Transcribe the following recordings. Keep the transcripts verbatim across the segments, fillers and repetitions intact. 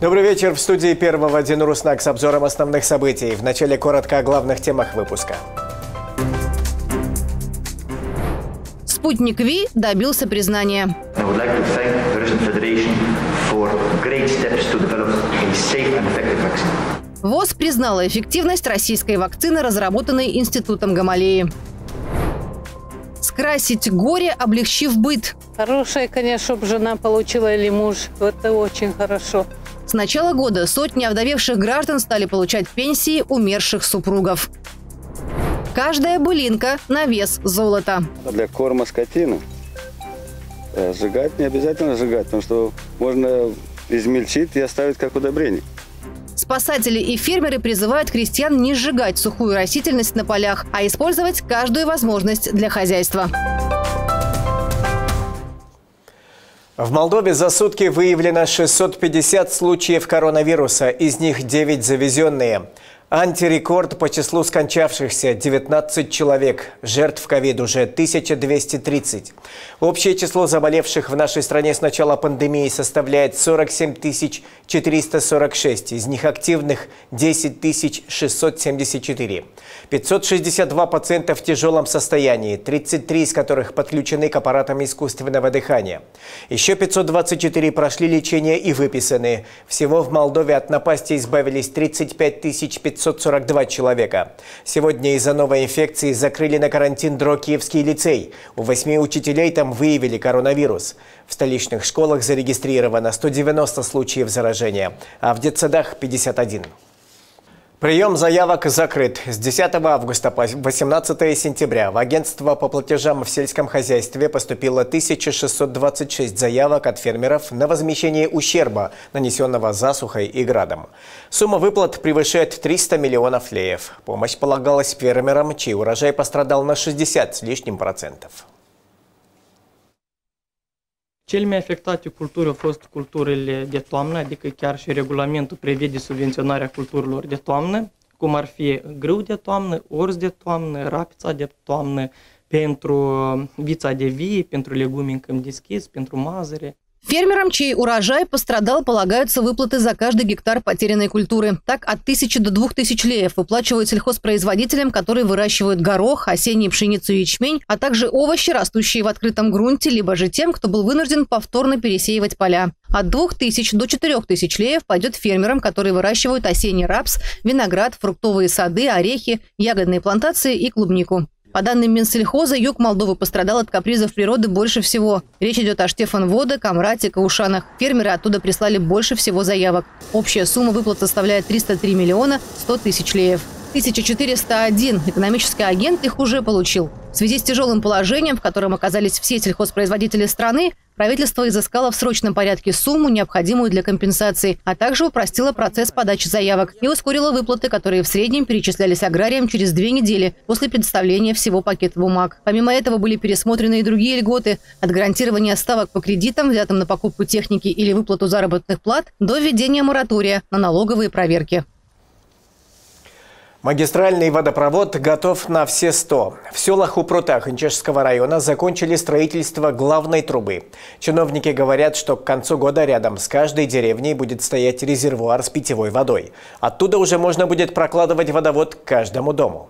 Добрый вечер. В студии Первого Динур Уснак с обзором основных событий. В начале коротко о главных темах выпуска. Спутник Ви добился признания. ВОЗ признала эффективность российской вакцины, разработанной Институтом Гамалеи. Скрасить горе, облегчив быт. Хорошая, конечно, чтобы жена получила или муж. Это очень хорошо. С начала года сотни овдовевших граждан стали получать пенсии умерших супругов. Каждая былинка на вес золота. Для корма скотины сжигать не обязательно сжигать, потому что можно измельчить и оставить как удобрение. Спасатели и фермеры призывают крестьян не сжигать сухую растительность на полях, а использовать каждую возможность для хозяйства. В Молдове за сутки выявлено шестьсот пятьдесят случаев коронавируса, из них девять завезенные. Антирекорд по числу скончавшихся – девятнадцать человек. Жертв ковид уже тысяча двести тридцать. Общее число заболевших в нашей стране с начала пандемии составляет сорок семь тысяч четыреста сорок шесть. Из них активных – десять тысяч шестьсот семьдесят четыре. пятьсот шестьдесят два пациента в тяжелом состоянии, тридцать три из которых подключены к аппаратам искусственного дыхания. Еще пятьсот двадцать четыре прошли лечение и выписаны. Всего в Молдове от напасти избавились тридцать пять тысяч пятьсот сорок два человека. Сегодня из-за новой инфекции закрыли на карантин Дрокиевский лицей. У восьми учителей там выявили коронавирус. В столичных школах зарегистрировано сто девяносто случаев заражения, а в детсадах – пятьдесят один. Прием заявок закрыт. С десятого августа по восемнадцатое сентября в агентство по платежам в сельском хозяйстве поступило тысяча шестьсот двадцать шесть заявок от фермеров на возмещение ущерба, нанесенного засухой и градом. Сумма выплат превышает триста миллионов леев. Помощь полагалась фермерам, чей урожай пострадал на шестьдесят с lишним процентов. Cele mai afectate culturi au fost culturile de toamnă, adică chiar și regulamentul prevede subvenționarea culturilor de toamnă, cum ar fi grâu de toamnă, orz de toamnă, rapița de toamnă, pentru vița de vie, pentru legume în câmp deschis, pentru mazăre. Фермерам, чей урожай пострадал, полагаются выплаты за каждый гектар потерянной культуры. Так, от тысячи до двух тысяч леев выплачивают сельхозпроизводителям, которые выращивают горох, осеннюю пшеницу и ячмень, а также овощи, растущие в открытом грунте, либо же тем, кто был вынужден повторно пересеивать поля. От двух тысяч до четырёх тысяч леев пойдет фермерам, которые выращивают осенний рапс, виноград, фруктовые сады, орехи, ягодные плантации и клубнику. По данным Минсельхоза, юг Молдовы пострадал от капризов природы больше всего. Речь идет о Штефанводе, Камрате, Каушанах. Фермеры оттуда прислали больше всего заявок. Общая сумма выплат составляет триста три миллиона сто тысяч леев. тысяча четыреста один экономический агент их уже получил. В связи с тяжелым положением, в котором оказались все сельхозпроизводители страны, правительство изыскало в срочном порядке сумму, необходимую для компенсации, а также упростило процесс подачи заявок и ускорило выплаты, которые в среднем перечислялись аграриям через две недели после предоставления всего пакета бумаг. Помимо этого были пересмотрены и другие льготы – от гарантирования ставок по кредитам, взятым на покупку техники или выплату заработных плат, до введения моратория на налоговые проверки. Магистральный водопровод готов на все сто. В селах у прута Хынчешского района закончили строительство главной трубы. Чиновники говорят, что к концу года рядом с каждой деревней будет стоять резервуар с питьевой водой. Оттуда уже можно будет прокладывать водовод к каждому дому.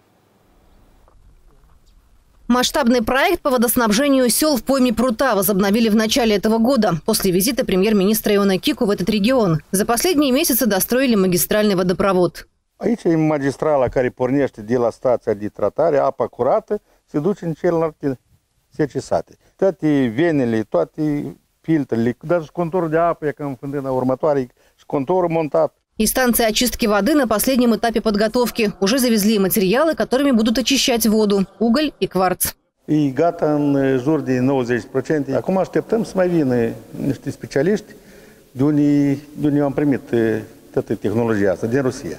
Масштабный проект по водоснабжению сел в пойме прута возобновили в начале этого года, после визита премьер-министра Иона Кику в этот регион. За последние месяцы достроили магистральный водопровод. Aici e magistrala care pornește de la stația de tratare, apa curată, se duce în celelalte zece sate. Toate venele, toate filtrele, даже contorul de apă, e ca în fântâna următoare, și contorul montat. И станция очистки воды на последнем этапе подготовки. Уже завезли материалы, которыми будут очищать воду – уголь и кварц. E gata în jur de nouăzeci la sută. Acum așteptăm să mai vină niște specialiști de unde, de unde am primit toată tehnologia asta, din Rusia.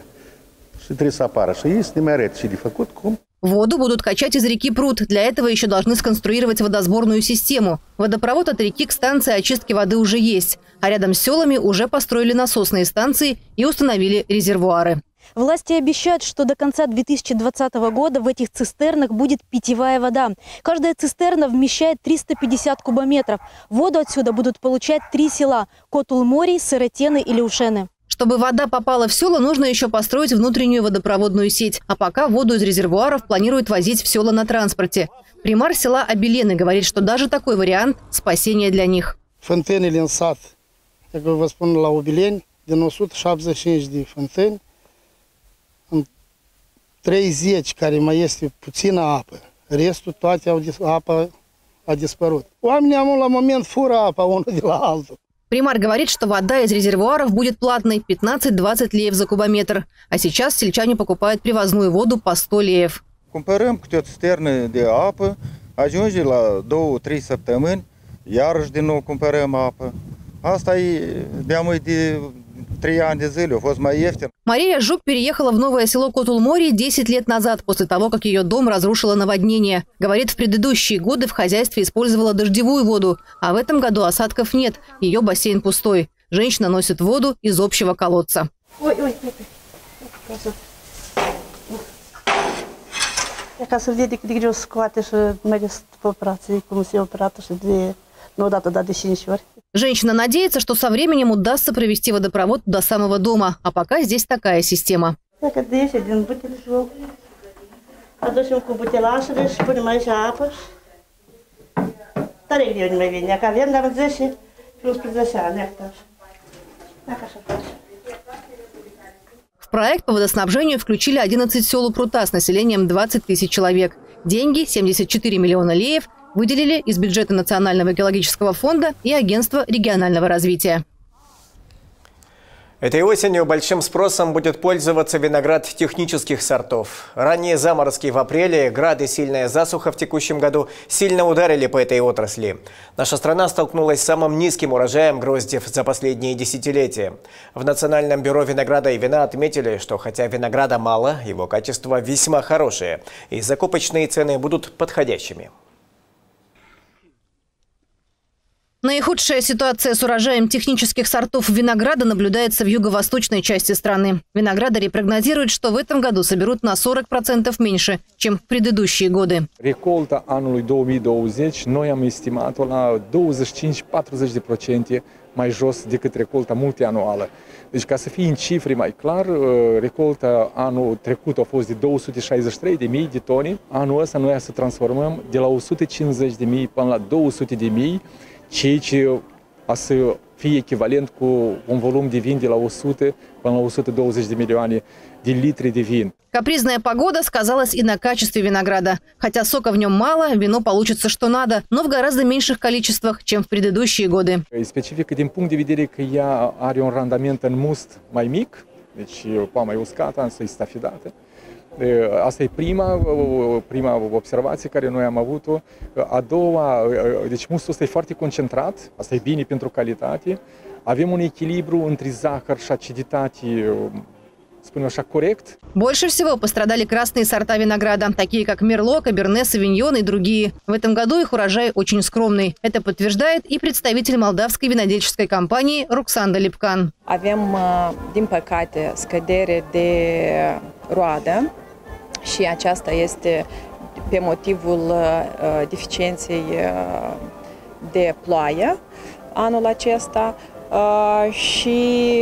Воду будут качать из реки Прут. Для этого еще должны сконструировать водосборную систему. Водопровод от реки к станции очистки воды уже есть. А рядом с селами уже построили насосные станции и установили резервуары. Власти обещают, что до конца две тысячи двадцатого года в этих цистернах будет питьевая вода. Каждая цистерна вмещает триста пятьдесят кубометров. Воду отсюда будут получать три села – Котулморий, Сыротены и Леушены. Чтобы вода попала в села, нужно еще построить внутреннюю водопроводную сеть. А пока воду из резервуаров планируют возить в села на транспорте. Примар села Обелены говорит, что даже такой вариант – спасение для них. Fântânile în sat, dacă vă spun la Obileni, din o sută șaptezeci și cinci de fântâni, în treizeci care mai este puțină apă, restul toate au, apa a dispărut. Oamenii am la moment fură apa unul de la altul. Примар говорит, что вода из резервуаров будет платной – пятнадцать-двадцать леев за кубометр. А сейчас сельчане покупают привозную воду по сто леев. Cumpărăm câte o cisternă de apă, ajunge la două-trei săptămâni, iarăși din nou cumpărăm apă. Asta e de mai de trei ani de zile, a fost mai ieftin. Мария Жук переехала в новое село Котулморий десять лет назад, после того, как ее дом разрушило наводнение. Говорит, в предыдущие годы в хозяйстве использовала дождевую воду, а в этом году осадков нет, ее бассейн пустой. Женщина носит воду из общего колодца. Ой, ой, ой. Ca să vede cât de greu scoate și mai ales după operație, cum se operată și de, nu odată, dar de cinci ori. Женщина надеется, что со временем удастся провести водопровод до самого дома, а пока здесь такая система. Dacă de ieși din butelaj, aducem cu butelașele și punem aici apă. Tare greu nu mai vine, că avem dar zece și unsprezece ani, așa. Dacă așa face. В проект по водоснабжению включили одиннадцать сел у прута с населением двадцать тысяч человек. Деньги, семьдесят четыре миллиона леев, выделили из бюджета Национального экологического фонда и Агентства регионального развития. Этой осенью большим спросом будет пользоваться виноград технических сортов. Ранние заморозки в апреле, грады и сильная засуха в текущем году сильно ударили по этой отрасли. Наша страна столкнулась с самым низким урожаем гроздьев за последние десятилетия. В Национальном бюро винограда и вина отметили, что хотя винограда мало, его качество весьма хорошее, и закупочные цены будут подходящими. Наихудшая ситуация с урожаем технических сортов винограда наблюдается в юго-восточной части страны. Виноградари прогнозируют, что в этом году соберут на сорок процентов меньше, чем в предыдущие годы. Recolta anului două mii douăzeci, noi am estimat-o la douăzeci și cinci - patruzeci de procente mai jos decât recolta multianuală. Deci, ca să fie în cifre mai clar, recolta anul trecut a fost de două sute șaizeci și trei de mii de tone. Anul ăsta noi să transformăm de la o sută cincizeci de mii până la două sute de mii, ceea ce a să fie echivalent cu un volum de vin de la o sută până la o sută douăzeci de milioane de litri de vin. Капризная погода сказалась и на качестве винограда. Хотя сока в нем мало, вино получится что надо, но в гораздо меньших количествах, чем в предыдущие годы. E specifică din punct de vedere că ea are un randament în must mai mic, deci poa mai uscată, însă e stafidată. Asta e prima, prima observație care noi am avut-o. A doua, deci mustul ăsta e foarte concentrat, asta e bine pentru calitate. Avem un echilibru între zahăr și aciditate, spunem așa, corect. Больше всего пострадали красные сорта винограда, такие как Мерло, Каберне, Савиньон и другие. В этом году их урожай очень скромный. Это подтверждает и представитель молдавской винодельческой компании Руксанда Липкан. Avem, din păcate, scădere de roadă și aceasta este pe motivul deficienței de ploaie anul acesta și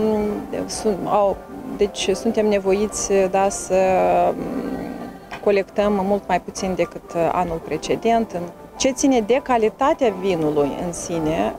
au Deci suntem nevoiți da, să colectăm mult mai puțin decât anul precedent. Ce ține de calitatea vinului în sine,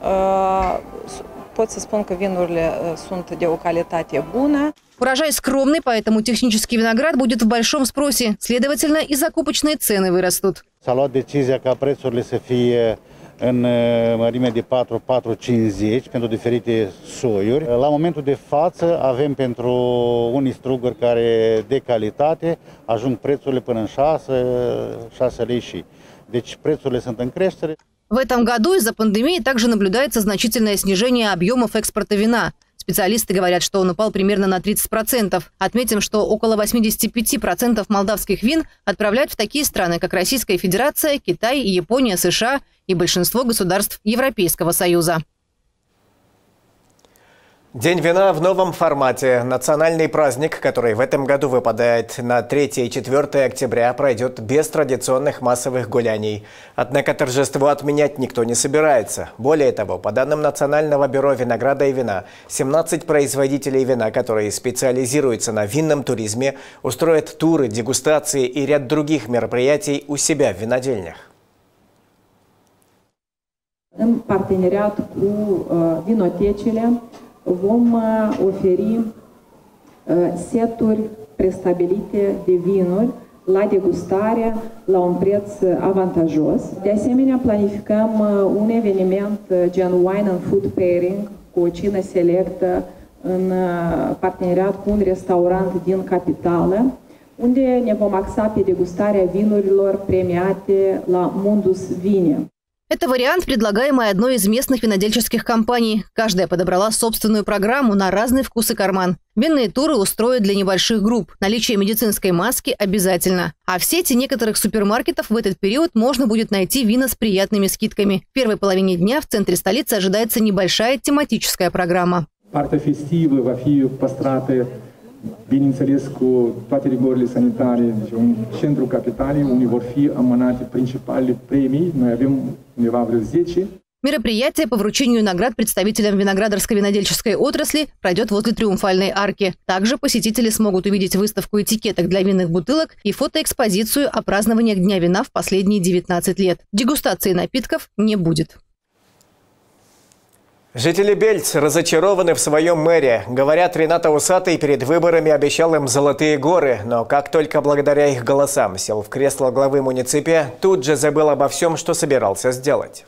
pot să spun că vinurile sunt de o calitate bună. Урожай скромный, поэтому технический виноград будет в большом спросе. Следовательно, и закупочные цены vырастут. S-a luat decizia ca prețurile să fie în mărime de patru - patru cincizeci pentru diferite soiuri. La momentul de față avem pentru unii struguri care de calitate ajung prețurile până în șase lei și. Deci prețurile sunt în creștere. В этом году из-за пандемии также наблюдается значительное снижение объемов экспорта вина. Специалисты говорят, что он упал примерно на тридцать процентов. Отметим, что около восьмидесяти пяти процентов молдавских вин отправляют в такие страны, как Российская Федерация, Китай, Япония, США и большинство государств Европейского Союза. День вина в новом формате. Национальный праздник, который в этом году выпадает на третье и четвёртое октября, пройдет без традиционных массовых гуляний. Однако торжество отменять никто не собирается. Более того, по данным Национального бюро винограда и вина, семнадцать производителей вина, которые специализируются на винном туризме, устроят туры, дегустации и ряд других мероприятий у себя в винодельнях. În parteneriat cu uh, vinotecile vom uh, oferi uh, seturi prestabilite de vinuri la degustare la un preț avantajos. De asemenea, planificăm uh, un eveniment uh, gen Wine and Food Pairing cu o cină selectă în uh, parteneriat cu un restaurant din capitală, unde ne vom axa pe degustarea vinurilor premiate la Mundus Vine. Это вариант, предлагаемый одной из местных винодельческих компаний. Каждая подобрала собственную программу на разный вкус и карман. Винные туры устроят для небольших групп. Наличие медицинской маски обязательно. А в сети некоторых супермаркетов в этот период можно будет найти вина с приятными скидками. В первой половине дня в центре столицы ожидается небольшая тематическая программа. Partea festivă va fi păstrată, bineînțeles, cu toate rigorile sanitare. Deci, în centrul capitalei, unde vor fi amânate principalele premii. Noi avem undeva vreo zece. Мероприятие по вручению наград представителям виноградарско-винодельческой отрасли пройдет возле Триумфальной арки. Также посетители смогут увидеть выставку этикеток для винных бутылок и фотоэкспозицию о празднованиях Дня вина в последние девятнадцать лет. Дегустации напитков не будет. Жители Бельц разочарованы в своем мэре. Говорят, Ренато Усатый перед выборами обещал им золотые горы, но как только благодаря их голосам сел в кресло главы муниципия, тут же забыл обо всем, что собирался сделать.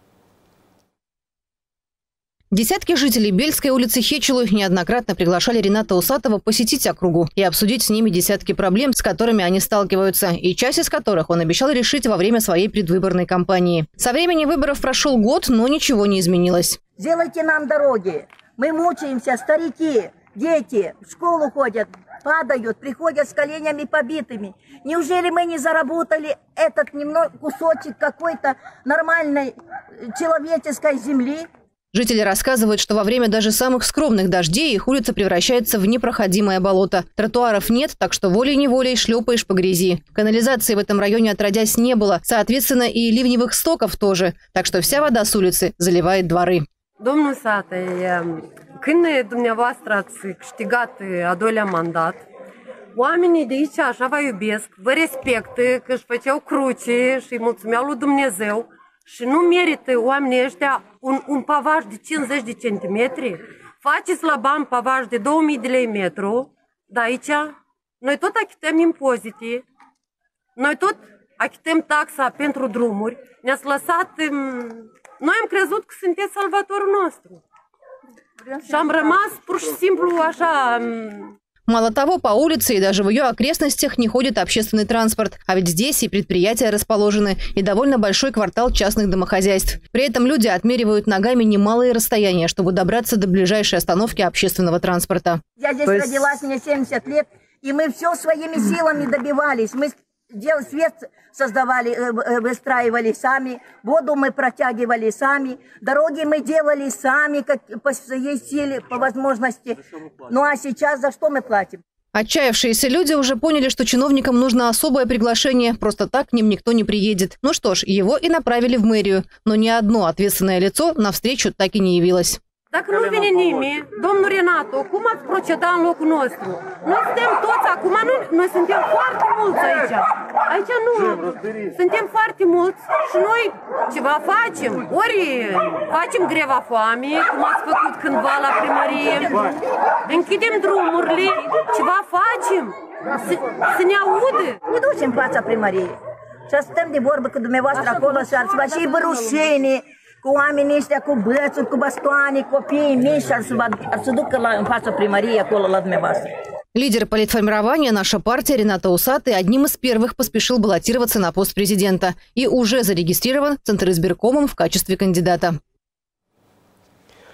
Десятки жителей Бельской улицы Хечелу неоднократно приглашали Рената Усатова посетить округу и обсудить с ними десятки проблем, с которыми они сталкиваются, и часть из которых он обещал решить во время своей предвыборной кампании. Со времени выборов прошел год, но ничего не изменилось. Сделайте нам дороги. Мы мучаемся, старики, дети в школу ходят, падают, приходят с коленями побитыми. Неужели мы не заработали этот немного кусочек какой-то нормальной человеческой земли? Жители рассказывают, что во время даже самых скромных дождей их улица превращается в непроходимое болото. Тротуаров нет, так что волей-неволей шлепаешь по грязи. Канализации в этом районе отродясь не было, соответственно, и ливневых стоков тоже. Так что вся вода с улицы заливает dворы. Domnul Satăi, când dumneavoastră ați câștigat a doilea mandat, oamenii de aici așa vă iubesc, vă respectă, că își făceau cruce și îi mulțumeau lui Dumnezeu și nu merită oamenii ăștia un, un pavaj de cincizeci de centimetri. Faceți la bani pavaj de două mii de lei metru, dar aici noi tot achităm impozite, noi tot achităm taxa pentru drumuri, ne-ați lăsat... Noi am crezut că sunteți salvatorul nostru. Și am rămas pur și simplu așa... Мало того, по улице и даже в ее окрестностях не ходит общественный транспорт. А ведь здесь и предприятия расположены, и довольно большой квартал частных домохозяйств. При этом люди отмеривают ногами немалые расстояния, чтобы добраться до ближайшей остановки общественного транспорта. Я здесь есть... родилась, мне семьдесят лет, и мы все своими силами добивались. Мы делали свет, создавали, выстраивали сами, воду мы протягивали сами, дороги мы делали сами, как по своей силе, по возможности. Ну а сейчас за что мы платим? Отчаявшиеся люди уже поняли, что чиновникам нужно особое приглашение. Просто так к ним никто не приедет. Ну что ж, его и направили в мэрию. Но ни одно ответственное лицо навстречу так и не явилось. Dacă nu vine nimeni, domnul Renato, cum ați proceda în locul nostru? Noi suntem toți acum, noi, noi suntem foarte mulți aici. Aici nu, suntem foarte mulți și noi ceva facem. Ori facem greva foamei, cum ați făcut cândva la primărie, închidem drumurile, ceva facem, să, să ne audă. Ne ducem în fața primăriei și stăm de vorbă cu dumneavoastră acolo și ar să vă și rușine. Cu oamenii ăștia, cu bățuri, cu bastoane, copiii mici, ar să, ar să ducă la, în fața primăriei acolo la dumneavoastră. Лидер политформирования «Наша партия» Ренато Усатый одним из первых поспешил баллотироваться на пост президента и уже зарегистрирован Центризбиркомом в качестве кандидата.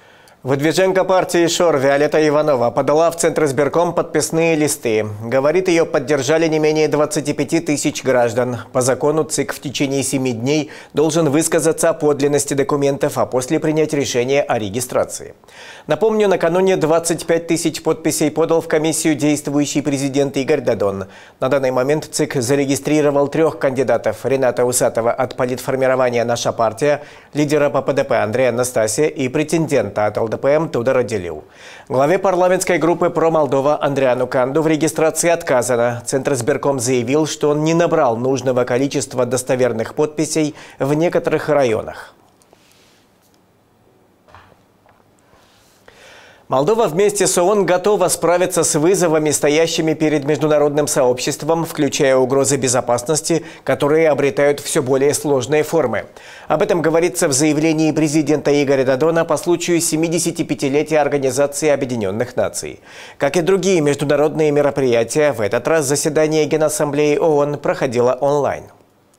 Выдвиженка партии ШОР Виолетта Иванова подала в Центризбирком подписные листы. Говорит, ее поддержали не менее двадцати пяти тысяч граждан. По закону ЦИК в течение семи дней должен высказаться о подлинности документов, а после принять решение о регистрации. Напомню, накануне двадцать пять тысяч подписей подал в комиссию действующий президент Игорь Дадон. На данный момент ЦИК зарегистрировал трех кандидатов: Рената Усатова от политформирования «Наша партия», лидера по ПДП Андрея Настасия и претендента от ЛДПМ Тудора Делил. Главе парламентской группы «Про Молдова» Андриану Канду в регистрации отказано. Центризбирком заявил, что он не набрал нужного количества достоверных подписей в некоторых районах. Молдова вместе с ООН готова справиться с вызовами, стоящими перед международным сообществом, включая угрозы безопасности, которые обретают все более сложные формы. Об этом говорится в заявлении президента Игоря Дадона по случаю семидесятипятилетия Организации Объединенных Наций. Как и другие международные мероприятия, в этот раз заседание Генассамблеи ООН проходило онлайн.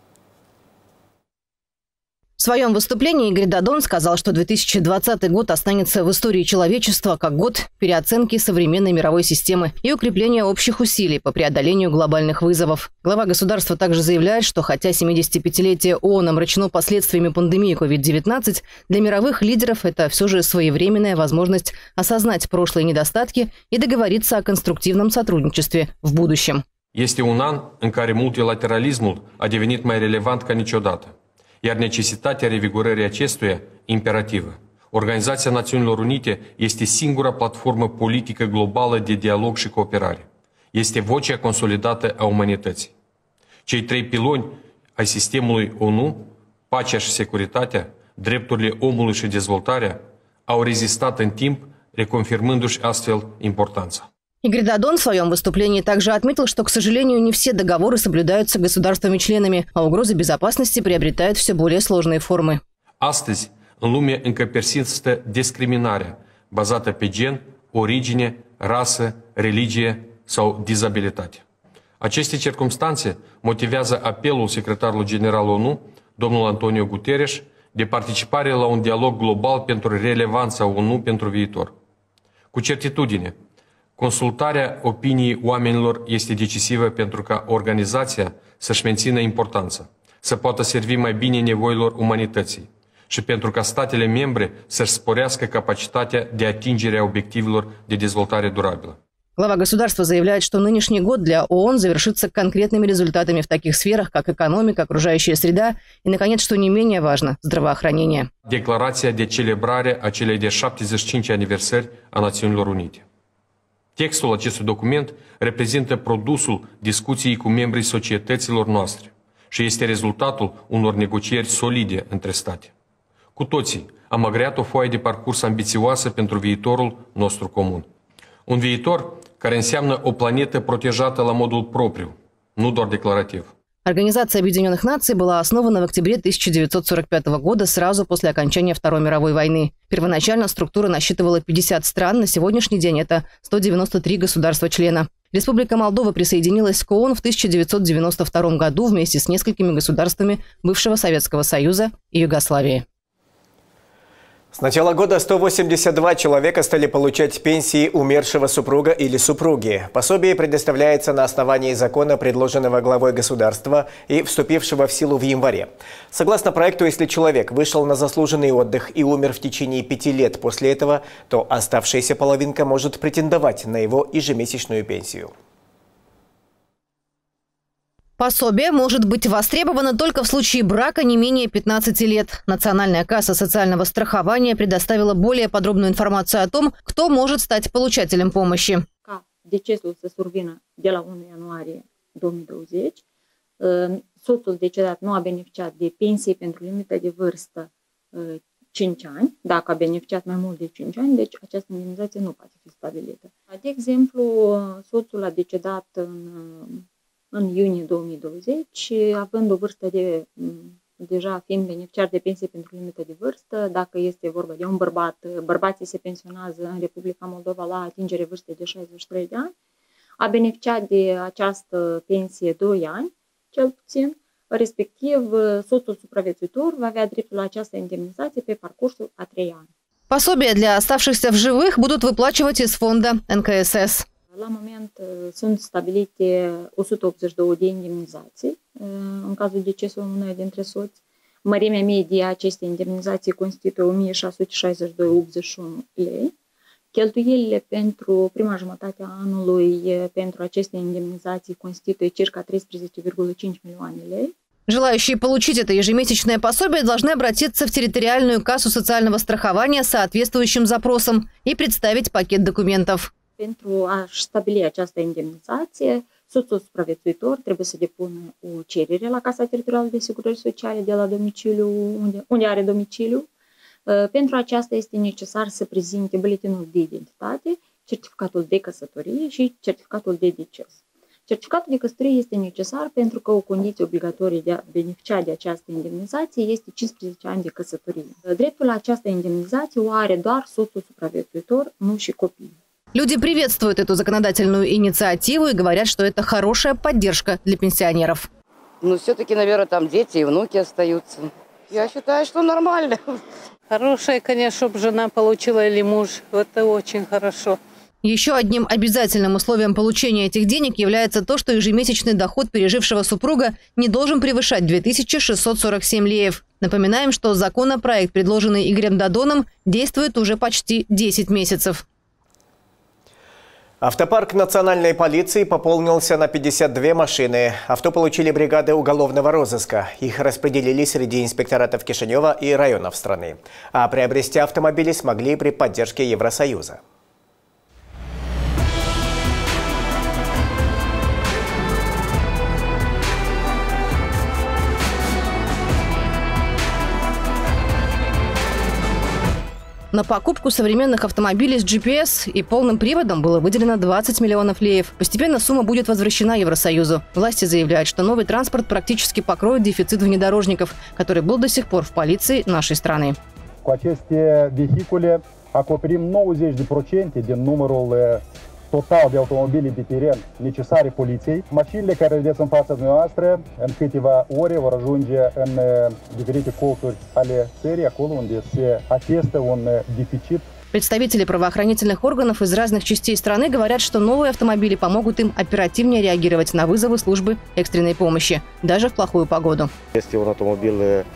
В своем выступлении Игорь Дадон сказал, что две тысячи двадцатый год останется в истории человечества как год переоценки современной мировой системы и укрепления общих усилий по преодолению глобальных вызовов. Глава государства также заявляет, что хотя семидесятипятилетие ООН омрачено последствиями пандемии ковид девятнадцать, для мировых лидеров это все же своевременная возможность осознать прошлые недостатки и договориться о конструктивном сотрудничестве в будущем. Este un an în care multilateralismul a devenit mai relevant ca niciodată. Iar necesitatea revigorării acestuia imperativă. Organizația Națiunilor Unite este singura platformă politică globală de dialog și cooperare. Este vocea consolidată a umanității. Cei trei piloni ai sistemului ONU, pacea și securitatea, drepturile omului și dezvoltarea, au rezistat în timp, reconfirmându-și astfel importanța. Игорь Дадон в своем выступлении также отметил, что, к сожалению, не все договоры соблюдаются государствами-членами, а угрозы безопасности приобретают все более сложные формы. Astăzi, în lume încă persistă discriminarea bazată pe gen, origine, rasă, religie sau dizabilitate. Aceste circumstanțe motivează apelul secretarului general ONU, domnul Antonio Guterres, de participare la un dialog global pentru relevanța ONU pentru viitor. Cu certitudine, consultarea opiniei oamenilor este decisivă pentru ca organizația să-și mențină importanța, să poată servi mai bine nevoilor umanității și pentru ca statele membre să-și sporească capacitatea de atingere a obiectivelor de dezvoltare durabilă. Глава государства заявляет, что нынешний год для ООН завершится конкретными результатами в таких сферах, как экономика, окружающая среда и, наконец, что не менее важно, здравоохранение. Declarația de celebrare a celei de șaptezeci și cinci aniversări a Națiunilor Unite. Textul acestui document reprezintă produsul discuției cu membrii societăților noastre și este rezultatul unor negocieri solide între state. Cu toții am agreat o foaie de parcurs ambițioasă pentru viitorul nostru comun. Un viitor care înseamnă o planetă protejată la modul propriu, nu doar declarativ. Организация Объединенных Наций была основана в октябре тысяча девятьсот сорок пятого года, сразу после окончания Второй мировой войны. Первоначально структура насчитывала пятьдесят стран, на сегодняшний день это сто девяносто три государства-члена. Республика Молдова присоединилась к ООН в тысяча девятьсот девяносто втором году вместе с несколькими государствами бывшего Советского Союза и Югославии. С начала года сто восемьдесят два человека стали получать пенсии умершего супруга или супруги. Пособие предоставляется на основании закона, предложенного главой государства и вступившего в силу в январе. Согласно проекту, если человек вышел на заслуженный отдых и умер в течение пяти лет после этого, то оставшаяся половинка может претендовать на его ежемесячную пенсию. Пособие может быть востребовано только в случае брака не менее пятнадцати лет. Национальная касса социального страхования предоставила более подробную информацию о том, кто может стать получателем помощи. Decesul să survină de la unu ianuarie două mii douăzeci. Soțul decedat nu a beneficiat de pensie pentru limită de vârstă cinci ani. Dacă a beneficiat mai mult de cinci ani, deci această indemnizație nu poate fi stabilită. De exemplu, soțul a decedat în în iunie două mii douăzeci, având o vârstă de, deja fiind beneficiar de pensie pentru limită de vârstă, dacă este vorba de un bărbat, bărbații se pensionează în Republica Moldova la atingere vârstei de șaizeci și trei de ani, a beneficiat de această pensie doi ani, cel puțin, respectiv soțul supraviețuitor va avea dreptul la această indemnizație pe parcursul a trei ani. Пособия для оставшихся в живых будут выплачивать из фонда эн ка эс эс. La moment sunt stabilite o sută optzeci și două de indemnizații în cazul decesului unuia dintre soți. Mărimea medie a acestei indemnizații constituie o mie șase sute șaizeci și doi virgulă optzeci și unu lei. Cheltuielile pentru prima jumătate a anului pentru aceste indemnizații constituie circa treisprezece virgulă cinci milioane lei. Желающие получить это ежемесячное пособие должны обратиться в территориальную кассу социального страхования с соответствующим запросом и представить пакет документов. Pentru a-și stabili această indemnizație, soțul supraviețuitor trebuie să depună o cerere la Casa Teritorială de Asigurări Sociale de la domiciliu, unde, unde are domiciliu. Pentru aceasta este necesar să prezinte buletinul de identitate, certificatul de căsătorie și certificatul de deces. Certificatul de căsătorie este necesar pentru că o condiție obligatorie de a beneficia de această indemnizație este cincisprezece ani de căsătorie. Dreptul la această indemnizație o are doar soțul supraviețuitor, nu și copiii. Люди приветствуют эту законодательную инициативу и говорят, что это хорошая поддержка для пенсионеров. Ну, все-таки, наверное, там дети и внуки остаются. Я считаю, что нормально. Хорошее, конечно, чтобы жена получила или муж. Это очень хорошо. Еще одним обязательным условием получения этих денег является то, что ежемесячный доход пережившего супруга не должен превышать две тысячи шестьсот сорок семь леев. Напоминаем, что законопроект, предложенный Игорем Додоном, действует уже почти десять месяцев. Автопарк национальной полиции пополнился на пятьдесят две машины. Авто получили бригады уголовного розыска. Их распределили среди инспекторатов Кишинева и районов страны. А приобрести автомобили смогли при поддержке Евросоюза. На покупку современных автомобилей с джи пи эс и полным приводом было выделено двадцать миллионов леев. Постепенно сумма будет возвращена Евросоюзу. Власти заявляют, что новый транспорт практически покроет дефицит внедорожников, который был до сих пор в полиции нашей страны. Cu aceste vehicule acoperim nouăzeci la sută din numărul total de automobile de teren necesare poliției. Mașinile care vedeți în fața noastră, în câteva ore vor ajunge în diferite colțuri ale țării, acolo unde se atestă un deficit. Представители правоохранительных органов из разных частей страны говорят, что новые автомобили помогут им оперативнее реагировать на вызовы службы экстренной помощи, даже в плохую погоду. Este un automobil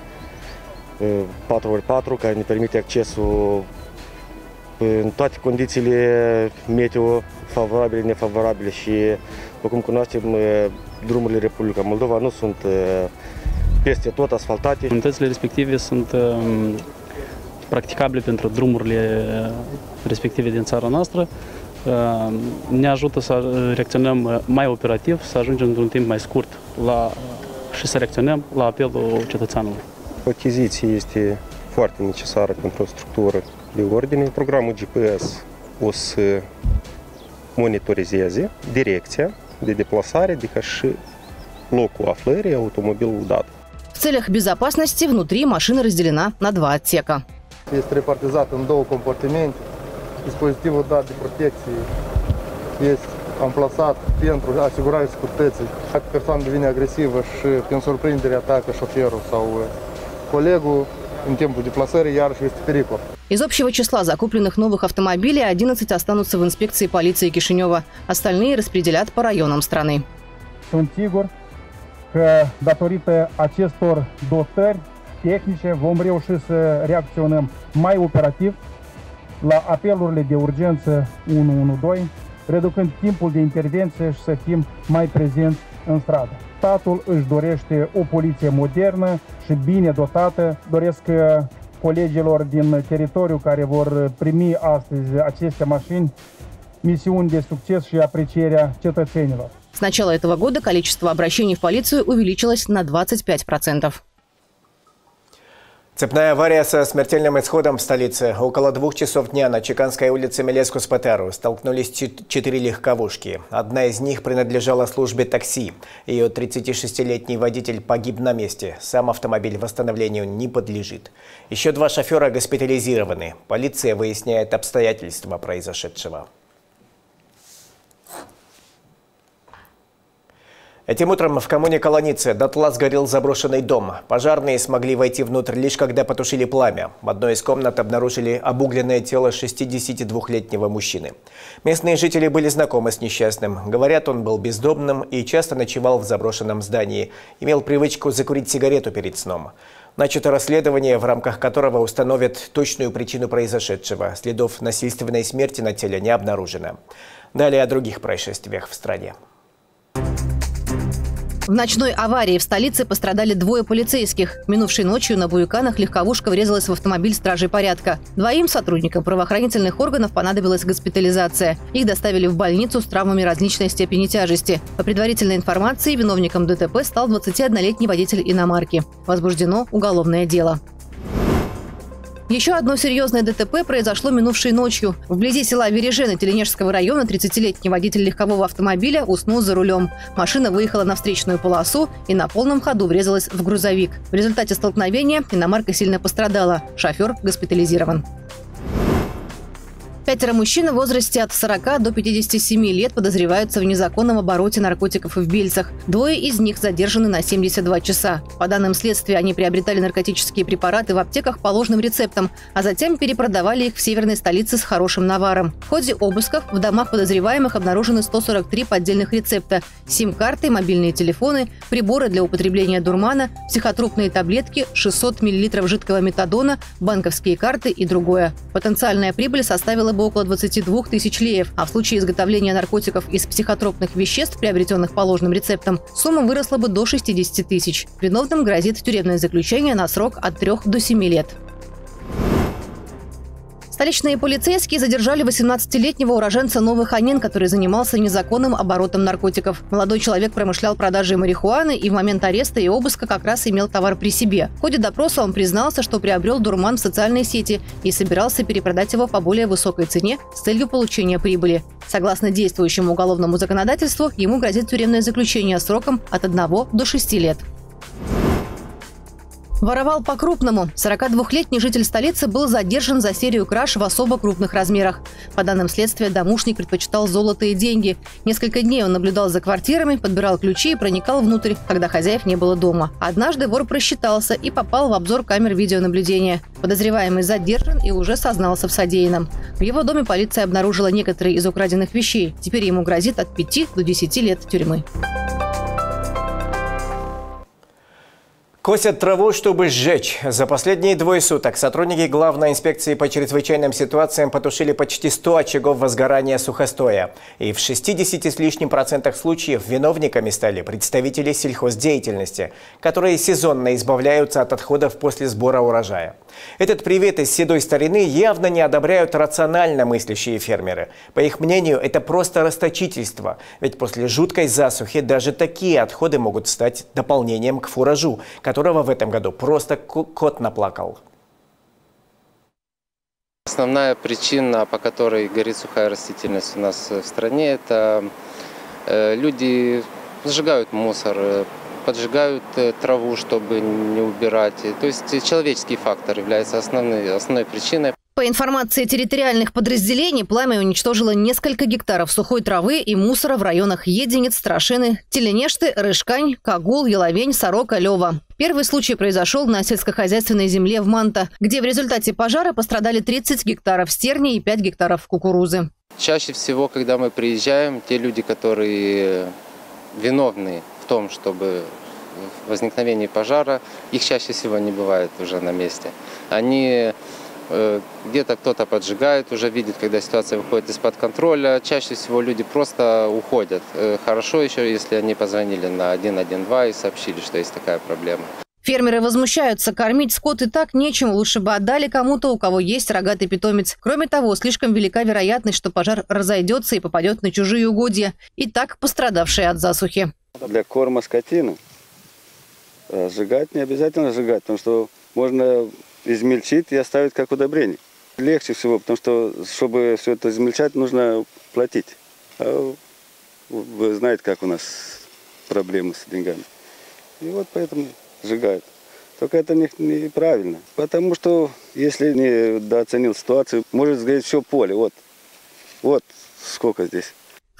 patru pe patru care ne permite accesul în toate condițiile meteo favorabile, nefavorabile și, după cum cunoaștem, drumurile Republica Moldova nu sunt peste tot asfaltate. Unitățile respective sunt practicabile pentru drumurile respective din țara noastră. Ne ajută să reacționăm mai operativ, să ajungem într-un timp mai scurt la, și să reacționăm la apelul cetățeanului. Achiziția este foarte necesară pentru o structură de ordine. Programul G P S o să monitorizeze direcția de deplasare, adică și locul aflării automobilului dat. В целях безопасности внутри машина разделена на два отсека. Este repartizat în două compartimente. Dispozitivul dat de protecție este amplasat pentru asigurarea securității. Dacă persoana devine agresivă și prin surprindere atacă șoferul sau colegul, în timpul deplasării iarăși este pericol. Из общего числа закупленных новых автомобилей одиннадцать останутся в инспекции полиции Кишинева. Остальные распределят по rайонам страны. Sunt sigur că datorită acestor dotări tehnice vom reuși să reacționăm mai operativ la apelurile de urgență unu unu doi, reducând timpul de intervenție și să fim mai prezenți în stradă. Statul își dorește o poliție modernă și bine dotată. Doresc colegilor din teritoriu care vor primi astăzi aceste mașini misiuni de succes și aprecierea cetățenilor. С начала этого года количество обращений в полицию увеличилось на двадцать пять процентов. Цепная авария со смертельным исходом в столице. Около двух часов дня на Чеканской улице Мелескус-Петеру столкнулись четыре легковушки. Одна из них принадлежала службе такси. Ее тридцатишестилетний водитель погиб на месте. Сам автомобиль восстановлению не подлежит. Еще два шофера госпитализированы. Полиция выясняет обстоятельства произошедшего. Этим утром в коммуне Колонице дотла сгорел заброшенный дом. Пожарные смогли войти внутрь лишь когда потушили пламя. В одной из комнат обнаружили обугленное тело шестидесятидвухлетнего мужчины. Местные жители были знакомы с несчастным. Говорят, он был бездомным и часто ночевал в заброшенном здании. Имел привычку закурить сигарету перед сном. Начато расследование, в рамках которого установят точную причину произошедшего. Следов насильственной смерти на теле не обнаружено. Далее о других происшествиях в стране. В ночной аварии в столице пострадали двое полицейских. Минувшей ночью на Буяканах легковушка врезалась в автомобиль стражей порядка. Двоим сотрудникам правоохранительных органов понадобилась госпитализация. Их доставили в больницу с травмами различной степени тяжести. По предварительной информации, виновником ДТП стал двадцатиоднолетний водитель иномарки. Возбуждено уголовное дело. Еще одно серьезное ДТП произошло минувшей ночью. Вблизи села Вережена Теленежского района тридцатилетний водитель легкового автомобиля уснул за рулем. Машина выехала на встречную полосу и на полном ходу врезалась в грузовик. В результате столкновения иномарка сильно пострадала. Шофер госпитализирован. Пятеро мужчин в возрасте от сорока до пятидесяти семи лет подозреваются в незаконном обороте наркотиков в Бельцах. Двое из них задержаны на семьдесят два часа. По данным следствия, они приобретали наркотические препараты в аптеках по ложным рецептам, а затем перепродавали их в северной столице с хорошим наваром. В ходе обысков в домах подозреваемых обнаружены сто сорок три поддельных рецепта, сим-карты, мобильные телефоны, приборы для употребления дурмана, психотропные таблетки, шестьсот миллилитров жидкого метадона, банковские карты и другое. Потенциальная прибыль составила бы около двадцати двух тысяч леев, а в случае изготовления наркотиков из психотропных веществ, приобретенных по ложным рецептам, сумма выросла бы до шестидесяти тысяч. Виновным грозит тюремное заключение на срок от трех до семи лет. Столичные полицейские задержали восемнадцатилетнего уроженца Новых Анин, который занимался незаконным оборотом наркотиков. Молодой человек промышлял продажей марихуаны и в момент ареста и обыска как раз имел товар при себе. В ходе допроса он признался, что приобрел дурман в социальной сети и собирался перепродать его по более высокой цене с целью получения прибыли. Согласно действующему уголовному законодательству, ему грозит тюремное заключение сроком от одного до шести лет. Воровал по-крупному. сорокадвухлетний житель столицы был задержан за серию краж в особо крупных размерах. По данным следствия, домушник предпочитал золото и деньги. Несколько дней он наблюдал за квартирами, подбирал ключи и проникал внутрь, когда хозяев не было дома. Однажды вор просчитался и попал в обзор камер видеонаблюдения. Подозреваемый задержан и уже сознался в содеянном. В его доме полиция обнаружила некоторые из украденных вещей. Теперь ему грозит от пяти до десяти лет тюрьмы. Косят траву, чтобы сжечь. За последние двое суток сотрудники Главной инспекции по чрезвычайным ситуациям потушили почти сто очагов возгорания сухостоя. И в шестидесяти с лишним процентах случаев виновниками стали представители сельхоздеятельности, которые сезонно избавляются от отходов после сбора урожая. Этот привет из седой старины явно не одобряют рационально мыслящие фермеры. По их мнению, это просто расточительство. Ведь после жуткой засухи даже такие отходы могут стать дополнением к фуражу, которого в этом году просто кот наплакал. Основная причина, по которой горит сухая растительность у нас в стране, это люди сжигают мусор, поджигают траву, чтобы не убирать. То есть человеческий фактор является основной, основной причиной. По информации территориальных подразделений, пламя уничтожило несколько гектаров сухой травы и мусора в районах Единец, Страшины, Теленешты, Рыжкань, Кагул, Еловень, Сорока, Лева. Первый случай произошел на сельскохозяйственной земле в Манта, где в результате пожара пострадали тридцать гектаров стерни и пять гектаров кукурузы. Чаще всего, когда мы приезжаем, те люди, которые виновны в том, чтобы в возникновении пожара, их чаще всего не бывает уже на месте. Они где-то кто-то поджигает, уже видит, когда ситуация выходит из-под контроля. Чаще всего люди просто уходят. Хорошо еще, если они позвонили на один один два и сообщили, что есть такая проблема. Фермеры возмущаются. Кормить скот и так нечем. Лучше бы отдали кому-то, у кого есть рогатый питомец. Кроме того, слишком велика вероятность, что пожар разойдется и попадет на чужие угодья, и так пострадавшие от засухи. Для корма скотины сжигать не обязательно сжигать, потому что можно измельчить и оставить как удобрение. Легче всего, потому что, чтобы все это измельчать, нужно платить. А вы знаете, как у нас проблемы с деньгами. И вот поэтому сжигают. Только это неправильно. Потому что, если не дооценил ситуацию, может сгореть все поле. Вот, вот сколько здесь.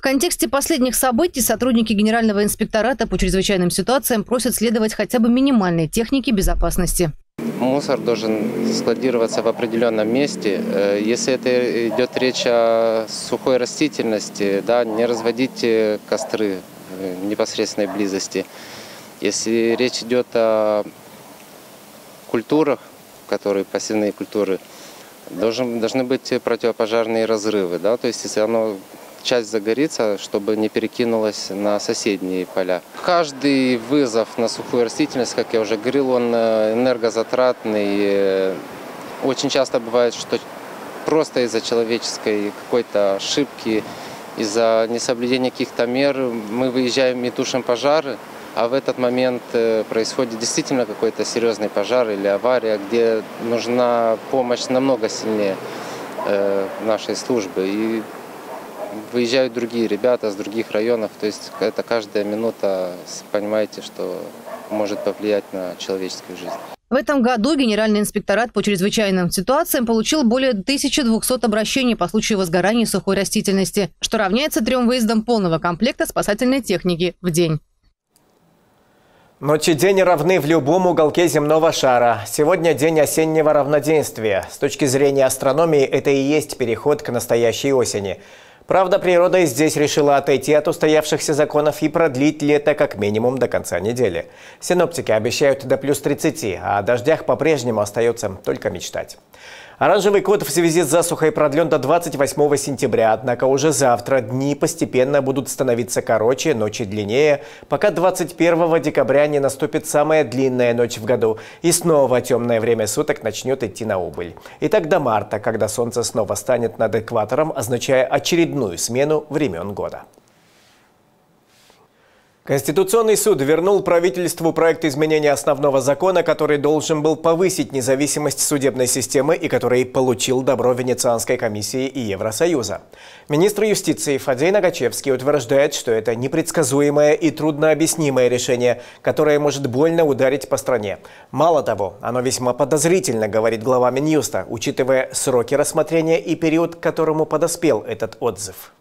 В контексте последних событий сотрудники Генерального инспектората по чрезвычайным ситуациям просят следовать хотя бы минимальной технике безопасности. Мусор должен складироваться в определенном месте. Если это идет речь о сухой растительности, да, не разводите костры в непосредственной близости. Если речь идет о культурах, которые посевные культуры, должен, должны быть противопожарные разрывы. Да? То есть если оно, часть загорится, чтобы не перекинулось на соседние поля. Каждый вызов на сухую растительность, как я уже говорил, он энергозатратный. Очень часто бывает, что просто из-за человеческой какой-то ошибки, из-за несоблюдения каких-то мер мы выезжаем и тушим пожары, а в этот момент происходит действительно какой-то серьезный пожар или авария, где нужна помощь намного сильнее нашей службы. И выезжают другие ребята с других районов, то есть это каждая минута, понимаете, что может повлиять на человеческую жизнь. В этом году Генеральный инспекторат по чрезвычайным ситуациям получил более тысячи двухсот обращений по случаю возгорания сухой растительности, что равняется трем выездам полного комплекта спасательной техники в день. Ночь и день равны в любом уголке земного шара. Сегодня день осеннего равноденствия. С точки зрения астрономии, это и есть переход к настоящей осени. Правда, природа и здесь решила отойти от устоявшихся законов и продлить лето как минимум до конца недели. Синоптики обещают до плюс тридцати, а о дождях по-прежнему остается только мечтать. Оранжевый код в связи с засухой продлен до двадцать восьмого сентября, однако уже завтра дни постепенно будут становиться короче, ночи длиннее, пока двадцать первого декабря не наступит самая длинная ночь в году, и снова темное время суток начнет идти на убыль. И так до марта, когда солнце снова станет над экватором, означая очередную смену времен года. Конституционный суд вернул правительству проект изменения основного закона, который должен был повысить независимость судебной системы и который получил добро Венецианской комиссии и Евросоюза. Министр юстиции Фадей Нагачевский утверждает, что это непредсказуемое и труднообъяснимое решение, которое может больно ударить по стране. Мало того, оно весьма подозрительно, говорит глава Минюста, учитывая сроки рассмотрения и период, к которому подоспел этот отзыв.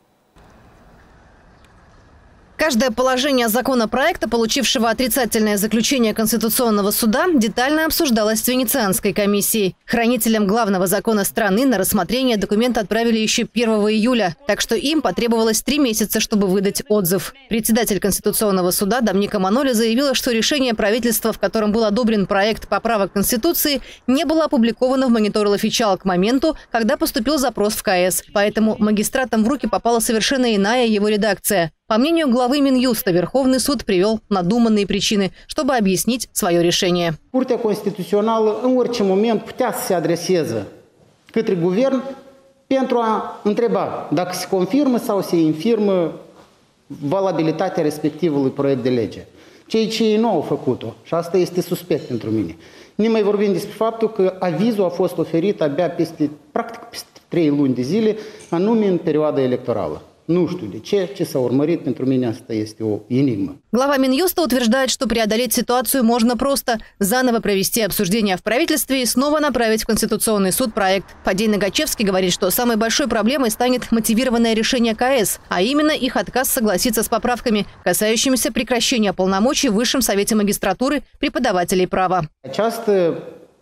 Каждое положение законопроекта, получившего отрицательное заключение Конституционного суда, детально обсуждалось с Венецианской комиссией. Хранителям главного закона страны на рассмотрение документ отправили еще первого июля, так что им потребовалось три месяца, чтобы выдать отзыв. Председатель Конституционного суда Домника Маноли заявила, что решение правительства, в котором был одобрен проект поправок к Конституции, не было опубликовано в Monitor Official к моменту, когда поступил запрос в ка эс. Поэтому магистратам в руки попала совершенно иная его редакция. По мнению главы Минюста, Верховный суд привел надуманные причины, чтобы объяснить свое решение. Curtea Constituțională în orice moment putea să se adreseze către guvern pentru a întreba dacă se confirmă sau se infirmă valabilitatea respectivului proiect de lege. Ceea ce ei nu au făcut-o și asta este suspect pentru mine. Ne mai vorbim despre faptul că avizul a fost oferit abia peste, practic peste trei luni de zile, anume în perioada electorală. Nu știu de ce, ce s-a urmărit, pentru mine asta este o enigmă. Глава Минюста утверждает, что преодолеть ситуацию можно просто – заново провести обсуждение в правительстве и снова направить в Конституционный суд проект. Фадей Нагачевский говорит, что самой большой проблемой станет мотивированное решение ка эс, а именно их отказ согласиться с поправками, касающимися прекращения полномочий в Высшем совете магистратуры преподавателей права. Această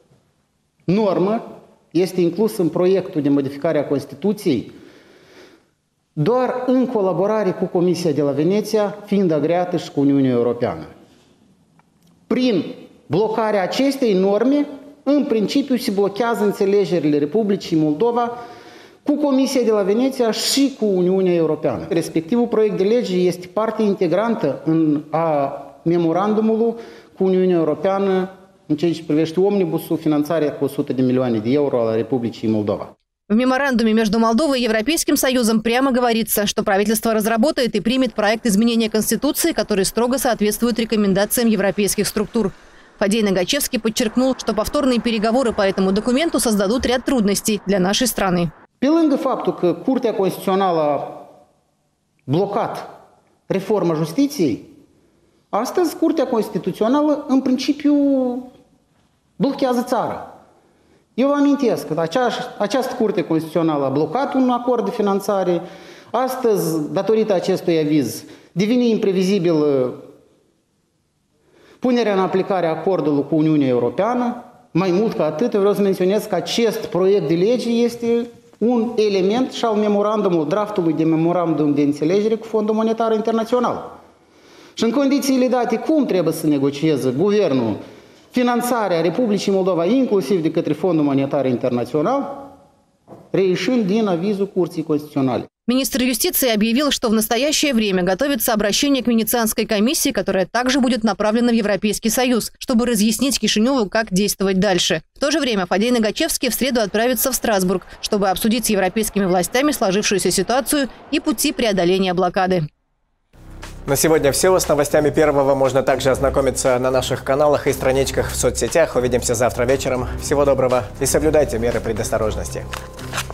normă este inclusă în proiectul de modificare a Constituției doar în colaborare cu Comisia de la Veneția, fiind agreată și cu Uniunea Europeană. Prin blocarea acestei norme, în principiu se blochează înțelegerile Republicii Moldova cu Comisia de la Veneția și cu Uniunea Europeană. Respectivul proiect de lege este parte integrantă în a memorandumului cu Uniunea Europeană în ceea ce privește omnibusul, finanțarea cu o sută de milioane de euro a Republicii Moldova. В меморандуме между Молдовой и Европейским Союзом прямо говорится, что правительство разработает и примет проект изменения Конституции, который строго соответствует рекомендациям европейских структур. Фадей Нагачевский подчеркнул, что повторные переговоры по этому документу создадут ряд трудностей для нашей страны. Pe lângă faptul că Curtea Constituțională a blocat reforma justiției, astăzi Curtea Constituțională în principiu blochează țara. Eu vă amintesc că această Curte Constituțională a blocat un acord de finanțare, Astăzi, datorită acestui aviz, devine imprevizibil punerea în aplicare a acordului cu Uniunea Europeană. Mai mult ca atât, vreau să menționez că acest proiect de lege este un element și al memorandumului, draftului de memorandum de înțelegere cu Fondul Monetar Internațional. Și în condițiile date, cum trebuie să negocieze guvernul finanțarea Republicii Moldova, inclusiv de către Fondul Monetar Internațional, reieșind din avizul Curții Constituționale. Министр юстиции объявил, что в настоящее время готовится обращение к Венецианской комиссии, которая также будет направлена в Европейский Союз, чтобы разъяснить Кишиневу, как действовать дальше. В то же время Фадей Нагачевский в среду отправится в Страсбург, чтобы обсудить с европейскими властями сложившуюся ситуацию и пути преодоления блокады. На сегодня все. С новостями Первого можно также ознакомиться на наших каналах и страничках в соцсетях. Увидимся завтра вечером. Всего доброго и соблюдайте меры предосторожности.